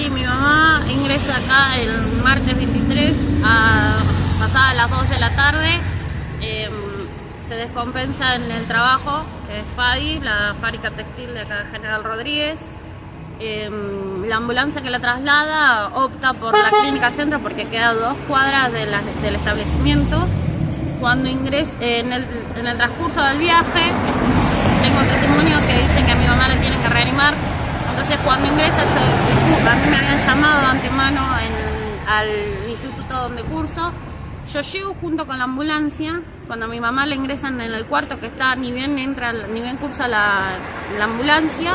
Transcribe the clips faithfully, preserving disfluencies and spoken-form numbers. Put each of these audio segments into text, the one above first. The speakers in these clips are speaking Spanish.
Sí, mi mamá ingresa acá el martes veintitrés a pasadas las dos de la tarde. Eh, se descompensa en el trabajo, que es FADI, la fábrica textil de acá de General Rodríguez. Eh, la ambulancia que la traslada opta por la clínica centro porque queda a dos cuadras de la, del establecimiento. Cuando ingresa, en el, en el transcurso del viaje, tengo testimonios que dicen que a mi mamá la tienen que reanimar. Entonces cuando ingresa, yo, a mí me habían llamado de antemano en, al instituto donde curso. Yo llego junto con la ambulancia. Cuando a mi mamá le ingresan en el cuarto que está, ni bien entra, ni bien cursa la, la ambulancia,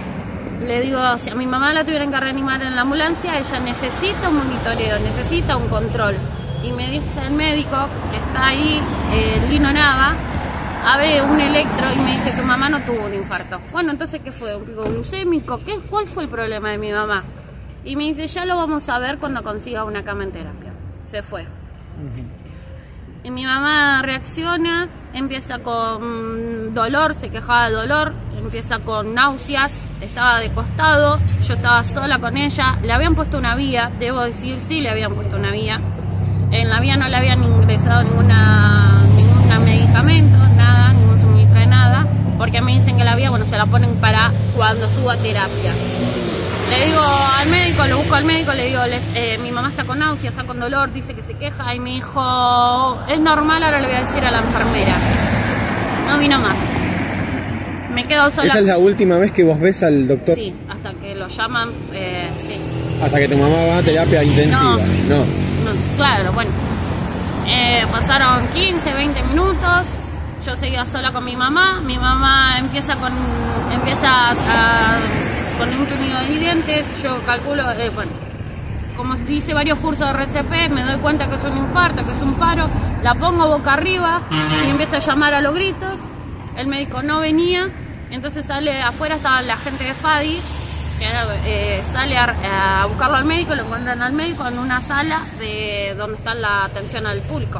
le digo, si a mi mamá la tuvieran que reanimar en la ambulancia, ella necesita un monitoreo, necesita un control. Y me dice el médico que está ahí, eh, Lino Nava, abre un electro y me dice que mamá no tuvo un infarto. Bueno, entonces, ¿qué fue? ¿Un pico glucémico? ¿Qué, ¿Cuál fue el problema de mi mamá? Y me dice, ya lo vamos a ver cuando consiga una cama en terapia. Se fue. Uh-huh. Y mi mamá reacciona, empieza con dolor, se quejaba de dolor, empieza con náuseas, estaba de costado, yo estaba sola con ella, le habían puesto una vía, debo decir, sí le habían puesto una vía. En la vía no le habían ingresado ninguna, ningún medicamento, nada, ningún suministro de nada, porque me dicen que la vía, bueno, se la ponen para cuando suba a terapia. Le digo al médico, lo busco al médico, le digo, le, eh, mi mamá está con náusea, está con dolor, dice que se queja, y me dijo, es normal, ahora le voy a decir a la enfermera. No vino más. Me quedo sola. ¿Esa es la última vez que vos ves al doctor? Sí, hasta que lo llaman, eh, sí. Hasta que tu mamá va a terapia intensiva. No. No. No, claro, bueno. Eh, pasaron quince, veinte minutos. Yo seguía sola con mi mamá. Mi mamá empieza con empieza a, con un sonido de dientes. Yo calculo, eh, bueno, como hice varios cursos de R C P, me doy cuenta que es un infarto, que es un paro. La pongo boca arriba y empiezo a llamar a los gritos. El médico no venía. Entonces sale afuera, estaba la gente de FADI, que eh, sale a, a buscarlo al médico, lo encuentran al médico en una sala de donde está la atención al público.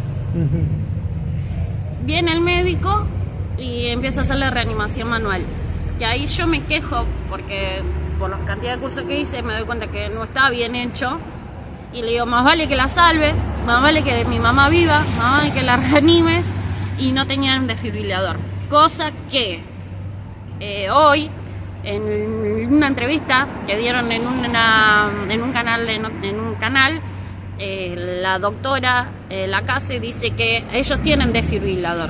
Uh-huh. Viene el médico y empieza a hacerle reanimación manual. Que ahí yo me quejo porque por la cantidad de cursos que hice me doy cuenta que no está bien hecho. Y le digo, más vale que la salves, más vale que mi mamá viva, más vale que la reanimes. Y no tenían desfibrilador. Cosa que eh, hoy, en una entrevista que dieron en, una, en un canal, en, en un canal eh, la doctora eh, Lacase dice que ellos tienen desfibrilador.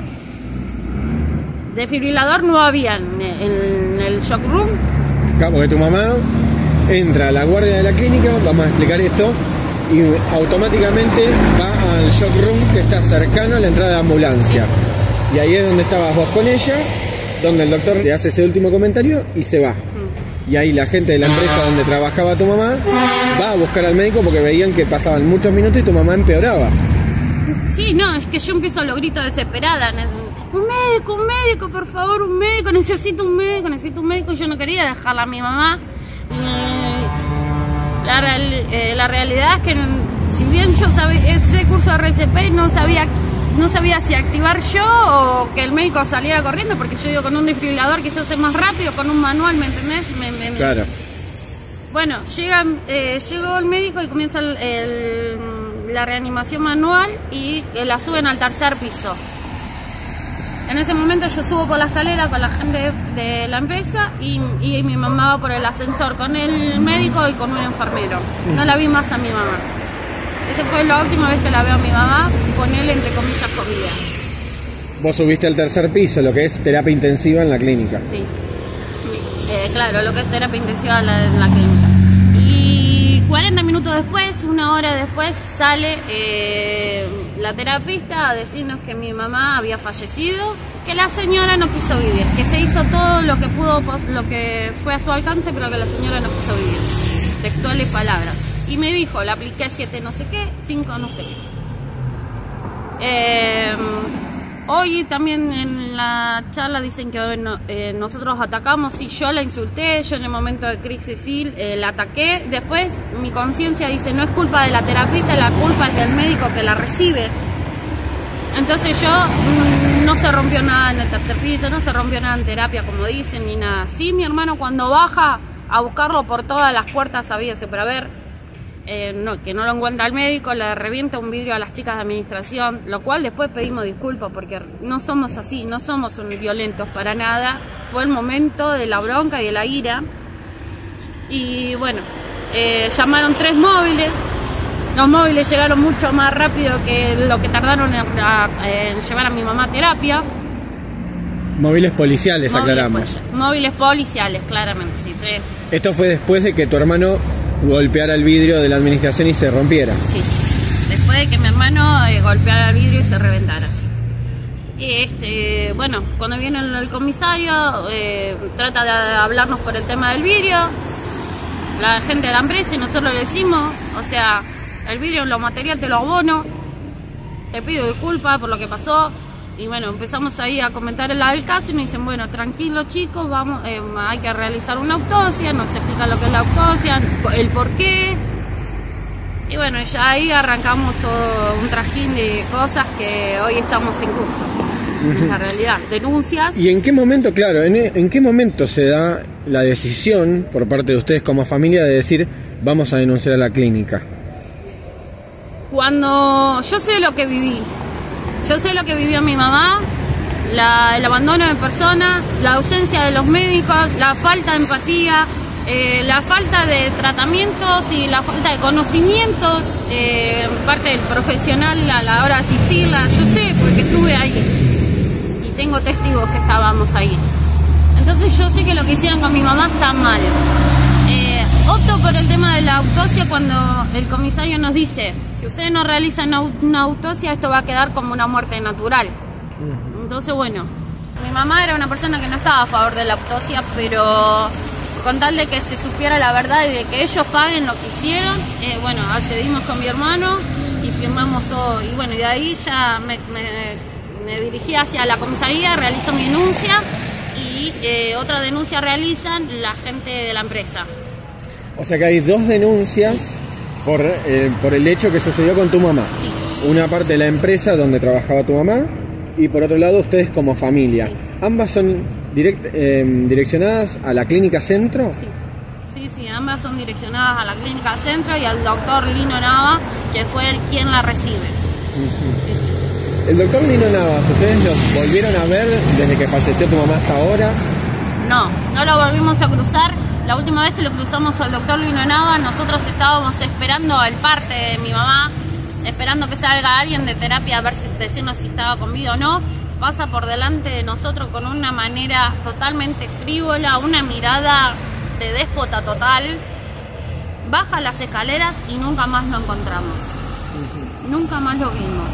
Desfibrilador no había en, en el shock room. Claro, porque tu mamá entra a la guardia de la clínica, vamos a explicar esto, y automáticamente va al shock room que está cercano a la entrada de ambulancia. Sí. Y ahí es donde estabas vos con ella, donde el doctor le hace ese último comentario y se va. Y ahí la gente de la empresa donde trabajaba tu mamá va a buscar al médico porque veían que pasaban muchos minutos y tu mamá empeoraba. Sí, no, es que yo empiezo los gritos desesperada. Un médico, un médico, por favor, un médico, necesito un médico, necesito un médico. Y yo no quería dejarla a mi mamá. Y la, real, eh, la realidad es que si bien yo sabía ese curso de R C P, no sabía no sabía si activar yo o que el médico saliera corriendo, porque yo digo, con un desfibrilador quizás es más rápido, con un manual, ¿me entendés? Me, me, claro. Bueno, llega, eh, llegó el médico y comienza el, el, la reanimación manual y eh, la suben al tercer piso. En ese momento yo subo por la escalera con la gente de, de la empresa y, y mi mamá va por el ascensor con el médico y con un enfermero. No la vi más a mi mamá. Esa fue la última vez que la veo a mi mamá, con él entre comillas con vida. Vos subiste al tercer piso, lo que es terapia intensiva en la clínica. Sí, eh, claro, lo que es terapia intensiva en la, en la clínica. Y cuarenta minutos después, una hora después, sale eh, la terapista a decirnos que mi mamá había fallecido, que la señora no quiso vivir, que se hizo todo lo que pudo, lo que fue a su alcance, pero que la señora no quiso vivir. Textuales palabras. Y me dijo, le apliqué siete no sé qué, cinco no sé qué. Eh, hoy también en la charla dicen que bueno, eh, nosotros atacamos, sí, yo la insulté, yo en el momento de crisis sí, eh, la ataqué. Después mi conciencia dice, no es culpa de la terapista, la culpa es del médico que la recibe. Entonces yo, mmm, no se rompió nada en el tercer piso, no se rompió nada en terapia como dicen, ni nada. Sí, mi hermano cuando baja a buscarlo por todas las puertas habidas y por haber, eh, no, que no lo encuentra el médico, le revienta un vidrio a las chicas de administración, lo cual después pedimos disculpas porque no somos así, no somos violentos para nada, fue el momento de la bronca y de la ira. Y bueno, eh, llamaron tres móviles. Los móviles llegaron mucho más rápido que lo que tardaron en, en llevar a mi mamá a terapia. Móviles policiales, móviles aclaramos. Policiales, móviles policiales, claramente, sí, tres. Esto fue después de que tu hermano golpeara el vidrio de la administración y se rompiera. Sí, después de que mi hermano eh, golpeara el vidrio y se reventara, sí. Y este, bueno, cuando viene el, el comisario, eh, trata de hablarnos por el tema del vidrio. La gente de la empresa y nosotros le decimos, o sea, el vidrio, lo material te lo abono, te pido disculpas por lo que pasó. Y bueno, empezamos ahí a comentar el, el caso y nos dicen, bueno, tranquilos chicos, vamos, eh, hay que realizar una autopsia, nos explican lo que es la autopsia, el por qué. Y bueno, ya ahí arrancamos todo un trajín de cosas que hoy estamos en curso, en la realidad, denuncias. ¿Y en qué momento, claro, en, en qué momento se da la decisión por parte de ustedes como familia de decir, vamos a denunciar a la clínica? Cuando yo sé lo que viví, yo sé lo que vivió mi mamá, la, el abandono de personas, la ausencia de los médicos, la falta de empatía, eh, la falta de tratamientos y la falta de conocimientos, eh, parte del profesional a la hora de asistirla. Yo sé porque estuve ahí y tengo testigos que estábamos ahí. Entonces yo sé que lo que hicieron con mi mamá está mal. Eh, opto por el tema de la autopsia cuando el comisario nos dice, si ustedes no realizan una autopsia, esto va a quedar como una muerte natural. Entonces, bueno, mi mamá era una persona que no estaba a favor de la autopsia, pero con tal de que se supiera la verdad y de que ellos paguen lo que hicieron, eh, bueno, accedimos con mi hermano y firmamos todo. Y bueno, y de ahí ya me, me, me dirigí hacia la comisaría, realizo mi denuncia y eh, otra denuncia realizan la gente de la empresa. O sea que hay dos denuncias por, eh, por el hecho que sucedió con tu mamá. Sí. Una parte de la empresa donde trabajaba tu mamá y por otro lado ustedes como familia. Sí. ¿Ambas son direct, eh, direccionadas a la Clínica Centro? Sí. Sí, sí, ambas son direccionadas a la Clínica Centro y al doctor Lino Nava, que fue el quien la recibe. Uh-huh. Sí, sí. El doctor Lino Navas, ¿ustedes lo volvieron a ver desde que falleció tu mamá hasta ahora? No, no lo volvimos a cruzar. La última vez que lo cruzamos al doctor Lino Nava, nosotros estábamos esperando el parte de mi mamá, esperando que salga alguien de terapia a ver si, decirnos si estaba con vida o no. Pasa por delante de nosotros con una manera totalmente frívola, una mirada de déspota total. Baja las escaleras y nunca más lo encontramos. Uh-huh. Nunca más lo vimos.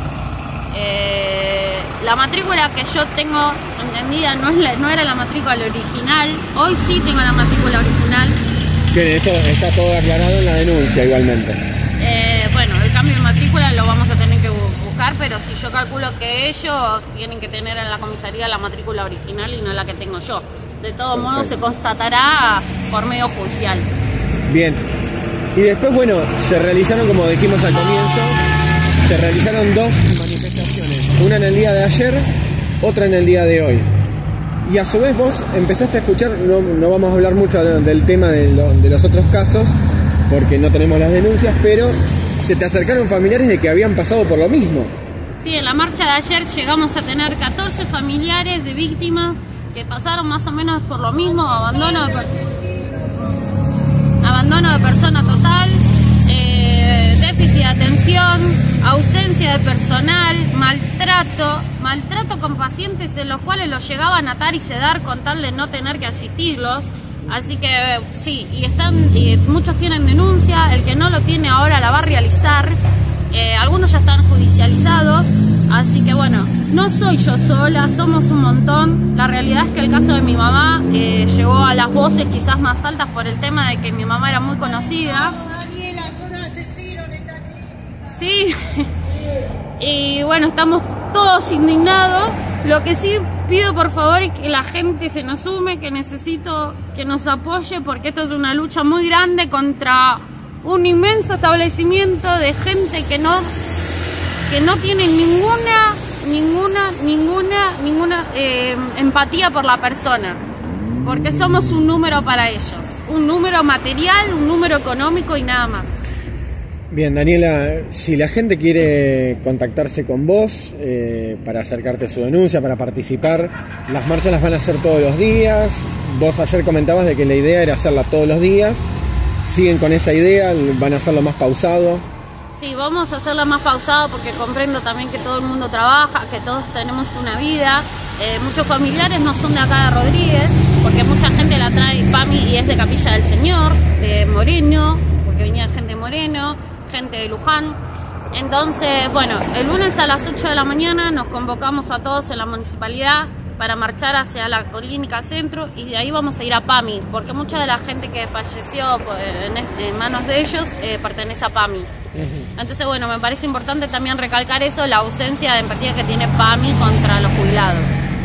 Eh, la matrícula que yo tengo entendida no, es la, no era la matrícula original. Hoy sí tengo la matrícula original. Bien, eso está todo aclarado en la denuncia igualmente. Eh, bueno, el cambio de matrícula lo vamos a tener que buscar, pero si yo calculo que ellos tienen que tener en la comisaría la matrícula original y no la que tengo yo. De todos modos se constatará por medio judicial. Bien. Y después, bueno, se realizaron, como dijimos al comienzo, se realizaron dos manifestaciones, una en el día de ayer, otra en el día de hoy. Y a su vez vos empezaste a escuchar, no, no vamos a hablar mucho de, del tema de, lo, de los otros casos, porque no tenemos las denuncias, pero se te acercaron familiares de que habían pasado por lo mismo. Sí, en la marcha de ayer llegamos a tener catorce familiares de víctimas que pasaron más o menos por lo mismo, abandono de, abandono de persona total, eh, déficit de atención, ausencia de personal, maltrato, maltrato con pacientes en los cuales los llegaban a atar y sedar con tal de no tener que asistirlos. Así que sí, y están y muchos tienen denuncia, el que no lo tiene ahora la va a realizar, eh, algunos ya están judicializados, así que bueno, no soy yo sola, somos un montón. La realidad es que el caso de mi mamá eh, llegó a las voces quizás más altas por el tema de que mi mamá era muy conocida. Daniela, son asesinos de esta clínica. Sí, y bueno, estamos todos indignados. Lo que sí pido por favor es que la gente se nos sume, que necesito que nos apoye, porque esto es una lucha muy grande contra un inmenso establecimiento de gente que no, que no tiene ninguna, ninguna, ninguna, ninguna eh, empatía por la persona, porque somos un número para ellos, un número material, un número económico y nada más. Bien, Daniela, si la gente quiere contactarse con vos eh, para acercarte a su denuncia, para participar, las marchas las van a hacer todos los días. Vos ayer comentabas de que la idea era hacerla todos los días. ¿Siguen con esa idea? ¿Van a hacerlo más pausado? Sí, vamos a hacerla más pausado porque comprendo también que todo el mundo trabaja, que todos tenemos una vida. Eh, muchos familiares no son de acá de Rodríguez, porque mucha gente la trae PAMI y es de Capilla del Señor, de Moreno, porque venía gente de Moreno, gente de Luján. Entonces, bueno, el lunes a las ocho de la mañana nos convocamos a todos en la municipalidad para marchar hacia la Clínica Centro y de ahí vamos a ir a PAMI, porque mucha de la gente que falleció en, en manos de ellos eh, pertenece a PAMI. Uh-huh. Entonces, bueno, me parece importante también recalcar eso, la ausencia de empatía que tiene PAMI contra los jubilados.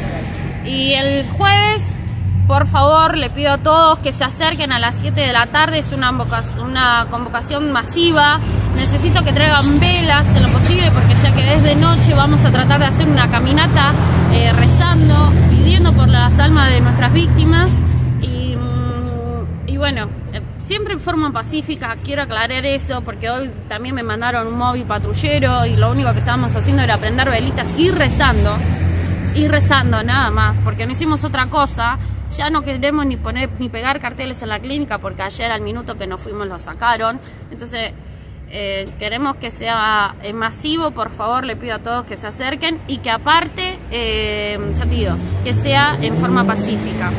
Y el jueves, por favor, le pido a todos que se acerquen a las siete de la tarde, es una, una convocación masiva. Necesito que traigan velas en lo posible, porque ya que es de noche vamos a tratar de hacer una caminata eh, rezando, pidiendo por las almas de nuestras víctimas. Y, y bueno, eh, siempre en forma pacífica, quiero aclarar eso, porque hoy también me mandaron un móvil patrullero y lo único que estábamos haciendo era prender velitas y rezando, y rezando nada más, porque no hicimos otra cosa. Ya no queremos ni poner ni pegar carteles en la clínica, porque ayer al minuto que nos fuimos lo sacaron. Entonces eh, queremos que sea eh, masivo. Por favor, le pido a todos que se acerquen y que aparte, eh, ya te digo, que sea en forma pacífica.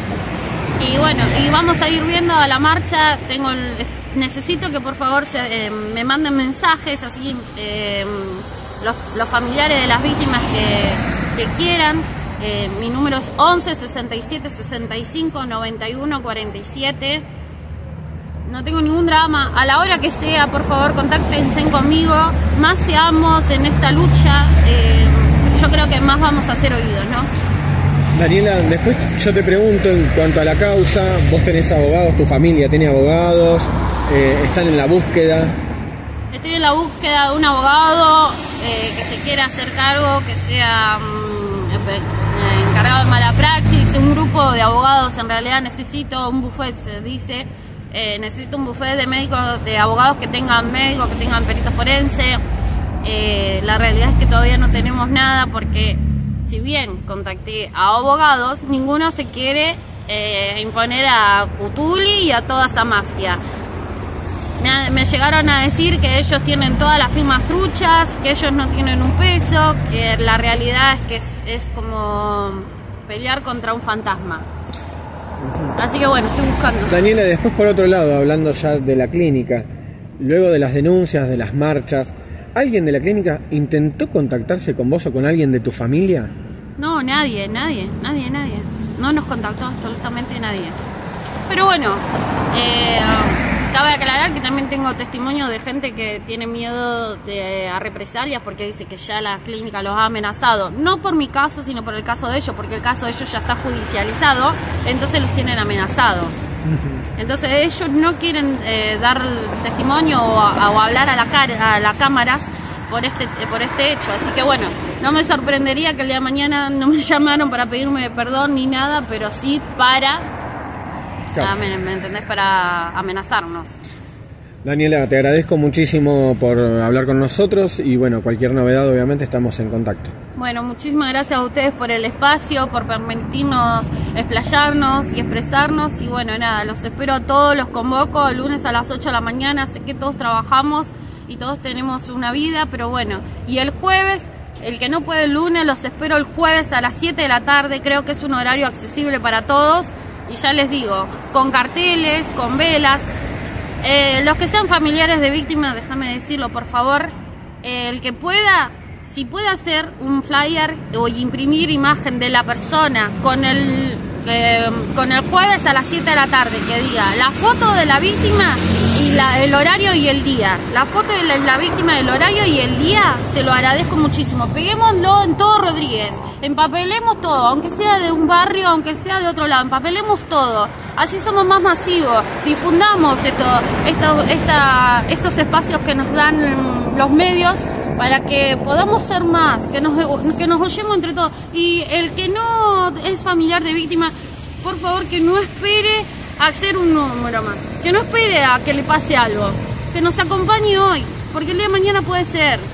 Y bueno, y vamos a ir viendo a la marcha. Tengo el, necesito que por favor se, eh, me manden mensajes así eh, los, los familiares de las víctimas que, que quieran. Eh, mi número es once, sesenta y siete, sesenta y cinco, noventa y uno, cuarenta y siete. No tengo ningún drama. A la hora que sea, por favor, contáctense conmigo. Más seamos en esta lucha, eh, yo creo que más vamos a ser oídos, ¿no? Daniela, después yo te pregunto en cuanto a la causa, vos tenés abogados, tu familia tiene abogados, eh, están en la búsqueda. Estoy en la búsqueda de un abogado eh, que se quiera hacer cargo, que sea um, encargado de mala praxis, un grupo de abogados. En realidad necesito un buffet, se dice, eh, necesito un buffet de médicos, de abogados que tengan médicos, que tengan perito forense. Eh, la realidad es que todavía no tenemos nada, porque si bien contacté a abogados, ninguno se quiere eh, imponer a Cutuli y a toda esa mafia. Me, me llegaron a decir que ellos tienen todas las firmas truchas, que ellos no tienen un peso, que la realidad es que es, es como pelear contra un fantasma. Así que bueno, estoy buscando. Daniela, después por otro lado, hablando ya de la clínica, luego de las denuncias, de las marchas, ¿alguien de la clínica intentó contactarse con vos o con alguien de tu familia? No, nadie, nadie, nadie, nadie. No nos contactó absolutamente nadie. Pero bueno, eh, cabe aclarar que también tengo testimonio de gente que tiene miedo de, a represalias, porque dice que ya la clínica los ha amenazado. No por mi caso, sino por el caso de ellos, porque el caso de ellos ya está judicializado, entonces los tienen amenazados. Entonces ellos no quieren eh, dar testimonio o, a, o hablar a, la cara, a las cámaras por este, por este hecho. Así que bueno, no me sorprendería que el día de mañana no me llamaron para pedirme perdón ni nada, pero sí para, claro. ah, ¿me, ¿me entendés? Para amenazarnos. Daniela, te agradezco muchísimo por hablar con nosotros y bueno, cualquier novedad obviamente estamos en contacto. Bueno, muchísimas gracias a ustedes por el espacio, por permitirnos explayarnos y expresarnos. Y bueno, nada, los espero a todos, los convoco el lunes a las ocho de la mañana. Sé que todos trabajamos y todos tenemos una vida, pero bueno. Y el jueves, el que no puede el lunes, los espero el jueves a las siete de la tarde. Creo que es un horario accesible para todos. Y ya les digo, con carteles, con velas. Eh, los que sean familiares de víctimas, déjame decirlo por favor, eh, el que pueda, si puede hacer un flyer o imprimir imagen de la persona con el, eh, con el jueves a las siete de la tarde, que diga la foto de la víctima y la, el horario y el día, la foto de la, la víctima, el horario y el día, se lo agradezco muchísimo. Peguémoslo en todo Rodríguez, empapelemos todo, aunque sea de un barrio, aunque sea de otro lado, empapelemos todo. Así somos más masivos, difundamos esto, esto, esta, estos espacios que nos dan los medios para que podamos ser más, que nos, que nos oyemos entre todos. Y el que no es familiar de víctima, por favor que no espere a hacer un número más. Que no espere a que le pase algo. Que nos acompañe hoy, porque el día de mañana puede ser.